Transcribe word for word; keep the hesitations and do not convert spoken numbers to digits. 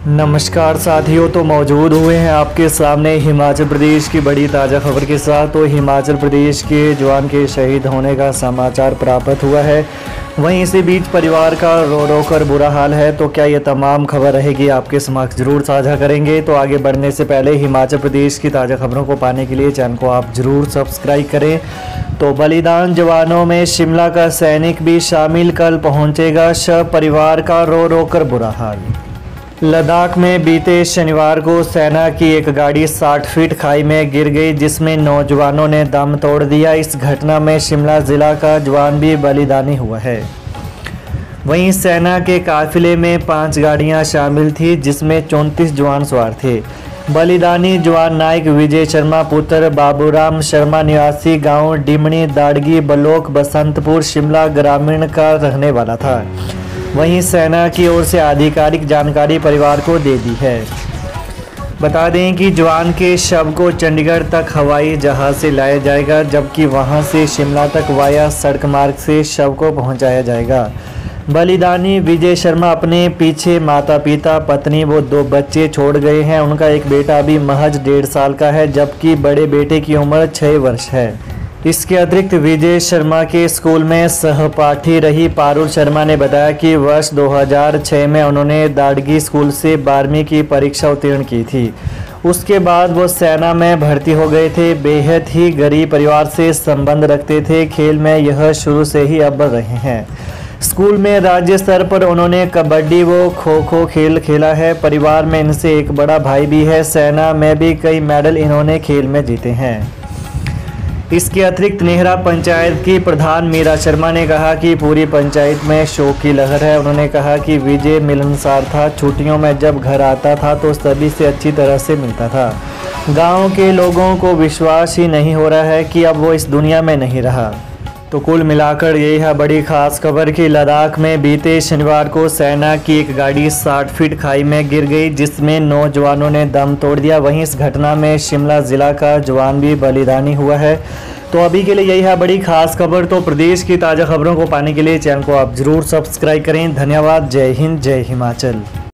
नमस्कार साथियों, तो मौजूद हुए हैं आपके सामने हिमाचल प्रदेश की बड़ी ताज़ा खबर के साथ। तो हिमाचल प्रदेश के जवान के शहीद होने का समाचार प्राप्त हुआ है। वहीं इसी बीच परिवार का रो रो कर बुरा हाल है। तो क्या ये तमाम खबर रहेगी आपके समक्ष ज़रूर साझा करेंगे। तो आगे बढ़ने से पहले हिमाचल प्रदेश की ताज़ा खबरों को पाने के लिए चैनल को आप ज़रूर सब्सक्राइब करें। तो बलिदान जवानों में शिमला का सैनिक भी शामिल, कल पहुंचेगा शव, परिवार का रो रो कर बुरा हाल। लद्दाख में बीते शनिवार को सेना की एक गाड़ी साठ फीट खाई में गिर गई, जिसमें नौजवानों ने दम तोड़ दिया। इस घटना में शिमला जिला का जवान भी बलिदानी हुआ है। वहीं सेना के काफिले में पांच गाड़ियां शामिल थी, जिसमें चौंतीस जवान सवार थे। बलिदानी जवान नायक विजय शर्मा पुत्र बाबूराम शर्मा निवासी गांव डिमनी दाड़गी ब्लॉक बसंतपुर शिमला ग्रामीण का रहने वाला था। वहीं सेना की ओर से आधिकारिक जानकारी परिवार को दे दी है। बता दें कि जवान के शव को चंडीगढ़ तक हवाई जहाज से लाया जाएगा, जबकि वहां से शिमला तक वाया सड़क मार्ग से शव को पहुंचाया जाएगा। बलिदानी विजय शर्मा अपने पीछे माता पिता, पत्नी व दो बच्चे छोड़ गए हैं। उनका एक बेटा अभी महज डेढ़ साल का है, जबकि बड़े बेटे की उम्र छः वर्ष है। इसके अतिरिक्त विजय शर्मा के स्कूल में सहपाठी रही पारुल शर्मा ने बताया कि वर्ष दो हज़ार छह में उन्होंने दाड़गी स्कूल से बारहवीं की परीक्षा उत्तीर्ण की थी। उसके बाद वो सेना में भर्ती हो गए थे। बेहद ही गरीब परिवार से संबंध रखते थे। खेल में यह शुरू से ही अव्वल रहे हैं। स्कूल में राज्य स्तर पर उन्होंने कबड्डी व खो खो खेल खेला है। परिवार में इनसे एक बड़ा भाई भी है। सेना में भी कई मेडल इन्होंने खेल में जीते हैं। इसके अतिरिक्त नेहरा पंचायत की प्रधान मीरा शर्मा ने कहा कि पूरी पंचायत में शोक की लहर है। उन्होंने कहा कि विजय मिलनसार था। छुट्टियों में जब घर आता था तो सभी से अच्छी तरह से मिलता था। गांव के लोगों को विश्वास ही नहीं हो रहा है कि अब वो इस दुनिया में नहीं रहा। तो कुल मिलाकर यही है बड़ी खास खबर कि लद्दाख में बीते शनिवार को सेना की एक गाड़ी साठ फीट खाई में गिर गई, जिसमें नौ जवानों ने दम तोड़ दिया। वहीं इस घटना में शिमला जिला का जवान भी बलिदानी हुआ है। तो अभी के लिए यही है बड़ी खास खबर। तो प्रदेश की ताज़ा खबरों को पाने के लिए चैनल को आप ज़रूर सब्सक्राइब करें। धन्यवाद। जय हिंद, जय हिमाचल।